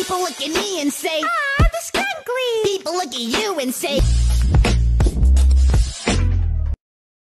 People look at me and say, ah, the skunkly. People look at you and say,